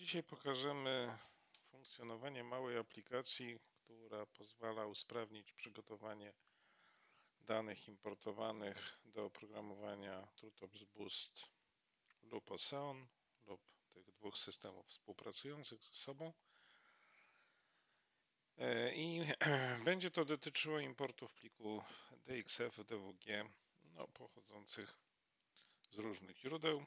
Dzisiaj pokażemy funkcjonowanie małej aplikacji, która pozwala usprawnić przygotowanie danych importowanych do oprogramowania TrueTops Boost lub Ocean lub tych dwóch systemów współpracujących ze sobą. I będzie to dotyczyło importu plików DXF, DWG pochodzących z różnych źródeł.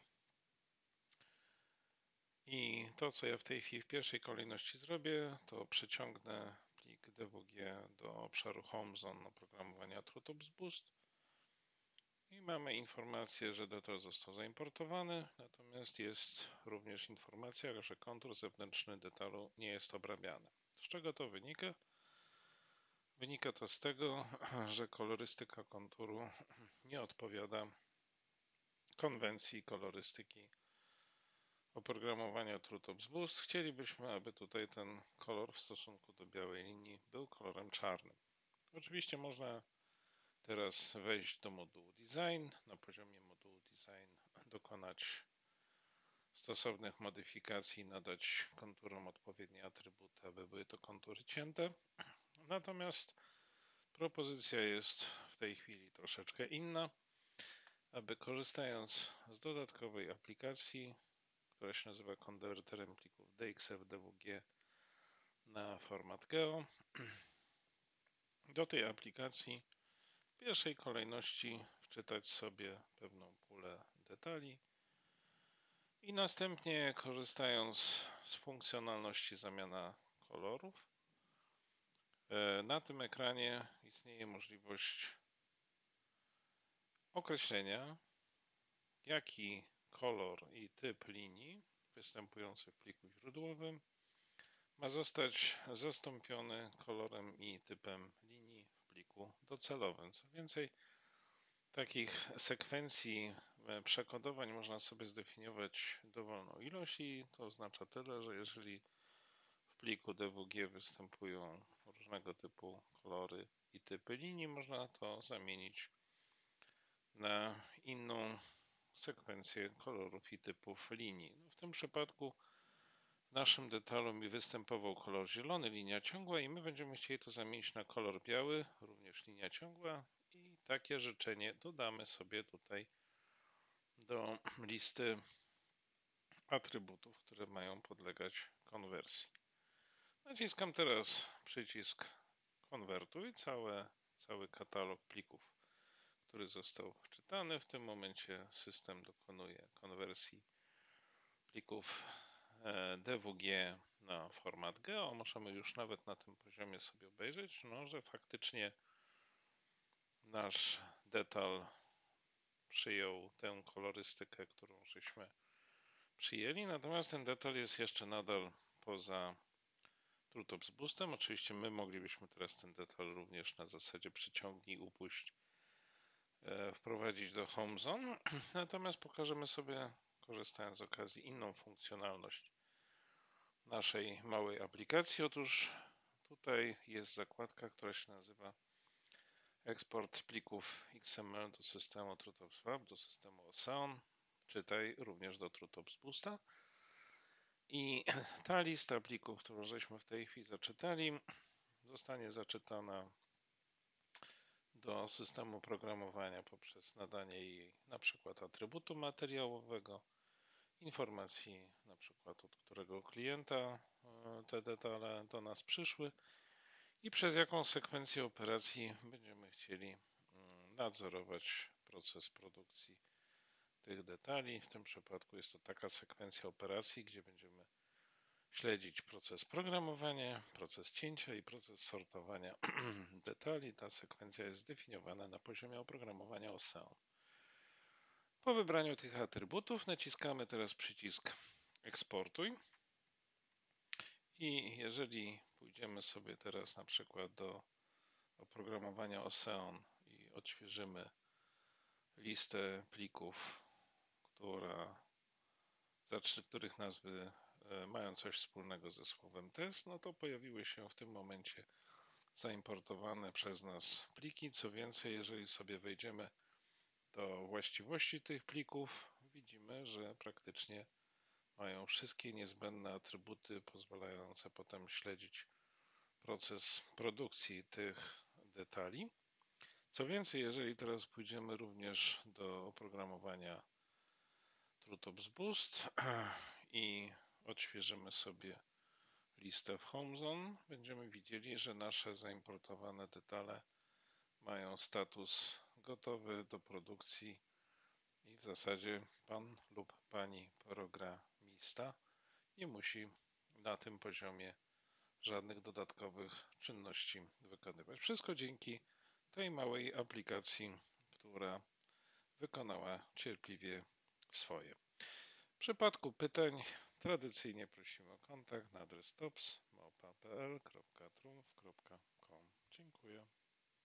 I to, co ja w tej chwili w pierwszej kolejności zrobię, to przeciągnę plik DWG do obszaru Home Zone oprogramowania TrueTops Boost i mamy informację, że detal został zaimportowany, natomiast jest również informacja, że kontur zewnętrzny detalu nie jest obrabiany. Z czego to wynika? Wynika to z tego, że kolorystyka konturu nie odpowiada konwencji kolorystyki oprogramowania TrueTops Boost. Chcielibyśmy, aby tutaj ten kolor w stosunku do białej linii był kolorem czarnym. Oczywiście można teraz wejść do modułu Design, na poziomie modułu Design dokonać stosownych modyfikacji, nadać konturom odpowiednie atrybuty, aby były to kontury cięte. Natomiast propozycja jest w tej chwili troszeczkę inna, aby korzystając z dodatkowej aplikacji, która się nazywa konwerterem plików DXF DWG na format GEO, do tej aplikacji w pierwszej kolejności wczytać sobie pewną pulę detali i następnie, korzystając z funkcjonalności zamiana kolorów, na tym ekranie istnieje możliwość określenia, jaki kolor i typ linii występujący w pliku źródłowym ma zostać zastąpiony kolorem i typem linii w pliku docelowym. Co więcej, takich sekwencji przekodowań można sobie zdefiniować dowolną ilość i to oznacza tyle, że jeżeli w pliku DWG występują różnego typu kolory i typy linii, można to zamienić na inną sekwencję kolorów i typów linii. W tym przypadku w naszym detalu mi występował kolor zielony, linia ciągła i my będziemy chcieli to zamienić na kolor biały, również linia ciągła i takie życzenie dodamy sobie tutaj do listy atrybutów, które mają podlegać konwersji. Naciskam teraz przycisk konwertuj, cały katalog plików, który został wczytany. W tym momencie system dokonuje konwersji plików DWG na format GEO. Możemy już nawet na tym poziomie sobie obejrzeć, że faktycznie nasz detal przyjął tę kolorystykę, którą żeśmy przyjęli, natomiast ten detal jest jeszcze nadal poza TrueTops Boostem. Oczywiście my moglibyśmy teraz ten detal również na zasadzie przyciągnij, upuść wprowadzić do Home Zone, natomiast pokażemy sobie, korzystając z okazji, inną funkcjonalność naszej małej aplikacji. Otóż tutaj jest zakładka, która się nazywa eksport plików XML do systemu TrueTops Web, do systemu Ocean, czytaj również do TrueTops Boosta. I ta lista plików, którą żeśmy w tej chwili zaczytali, zostanie zaczytana do systemu programowania poprzez nadanie jej na przykład atrybutu materiałowego, informacji na przykład od którego klienta te detale do nas przyszły i przez jaką sekwencję operacji będziemy chcieli nadzorować proces produkcji tych detali. W tym przypadku jest to taka sekwencja operacji, gdzie będziemy śledzić proces programowania, proces cięcia i proces sortowania detali. Ta sekwencja jest zdefiniowana na poziomie oprogramowania Ocean. Po wybraniu tych atrybutów naciskamy teraz przycisk eksportuj i jeżeli pójdziemy sobie teraz na przykład do oprogramowania Ocean i odświeżymy listę plików, których nazwy mają coś wspólnego ze słowem test, to pojawiły się w tym momencie zaimportowane przez nas pliki. Co więcej, jeżeli sobie wejdziemy do właściwości tych plików, widzimy, że praktycznie mają wszystkie niezbędne atrybuty pozwalające potem śledzić proces produkcji tych detali. Co więcej, jeżeli teraz pójdziemy również do oprogramowania TrueTops Boost i odświeżymy sobie listę w HomeZone, będziemy widzieli, że nasze zaimportowane detale mają status gotowy do produkcji i w zasadzie pan lub pani programista nie musi na tym poziomie żadnych dodatkowych czynności wykonywać. Wszystko dzięki tej małej aplikacji, która wykonała cierpliwie swoje. W przypadku pytań tradycyjnie prosimy o kontakt na adres tops@pl.trumf.com. Dziękuję.